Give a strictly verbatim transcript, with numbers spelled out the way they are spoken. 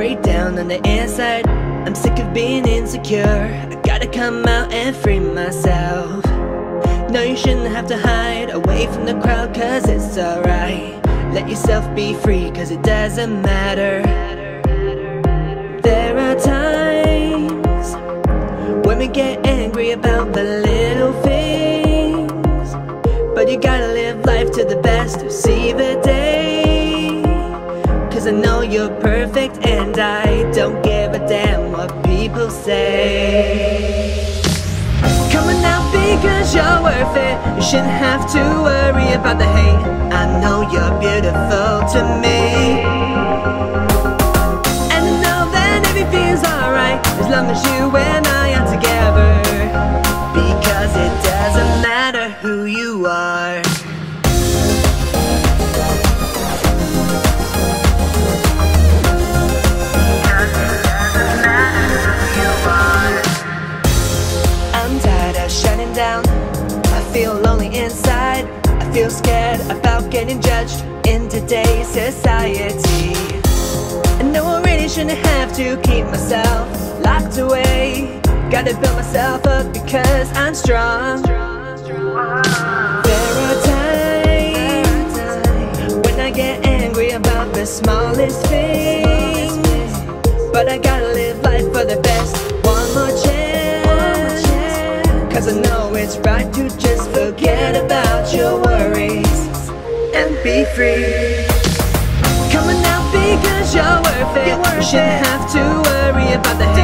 break down on the inside. I'm sick of being insecure. I gotta come out and free myself. No, you shouldn't have to hide away from the crowd, cause it's alright. Let yourself be free, cause it doesn't matter. There are times when we get angry about the little things, but you gotta live life to the best to see the day. Cause I know you're perfect and I don't give a damn what people say. Come on now, because you're worth it. You shouldn't have to worry about the hate. I know you're beautiful to me, and I know that everything's alright as long as you and I are together. Because it doesn't matter who you are. Shutting down, I feel lonely inside. I feel scared about getting judged in today's society. I know I really shouldn't have to keep myself locked away. Gotta build myself up because I'm strong. There are times when I get angry about the smallest things, but I gotta live life for the best. One more chance, cause I know it's right to just forget about your worries and be free. Come on now, because you're worth it. You shouldn't have to worry about the hate.